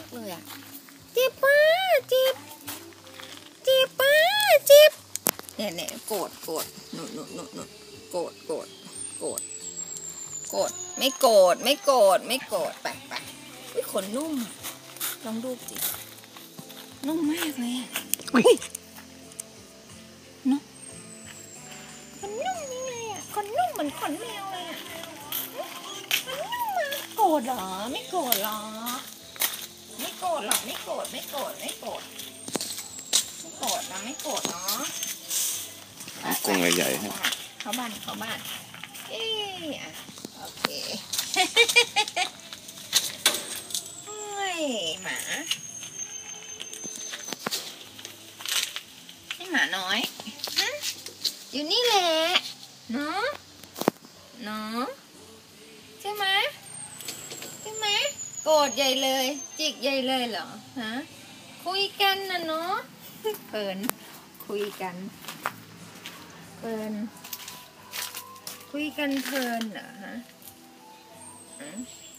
ากเลยอ่ะเจ็บป้าเจ็บป้าเจ็บเนี่ยโกรธหนุโกรธไม่โกรธไปอุ้ยขนนุ่มลองดูสินุ่มมากเลยอ่ะอุ้ยเนาะขนนุ่มยังไงอ่ะขนนุ่มเหมือนขนแมวเลยอ่ะขนนุ่มมากโกรธเหรอไม่โกรธหรอไม่โกรธนะไม่โกรธเนาะกรงใหญ่ๆฮะเข้าบ้านเอ๊ะอ่ะโอเคเฮ้ยหมาให้หมาน้อยอยู่นี่แหละเนาะใช่ไหมโกรธใหญ่เลยจิกใหญ่เลยเหรอฮะคุยกันนะเนาะเพลินคุยกันเพลินเหรอฮะ